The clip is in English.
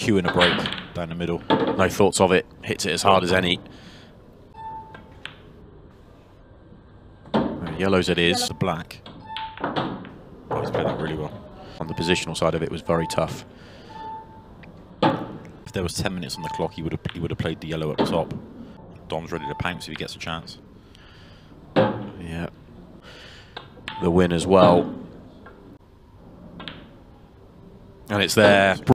cue in a break down the middle. No thoughts of it. Hits it as hard as any. Yellow's it is. Black. Oh, he's played that really well. On the positional side of it was very tough. If there was 10 minutes on the clock, he would have played the yellow at the top. Dom's ready to pounce if he gets a chance. Yeah. The win as well. And it's there.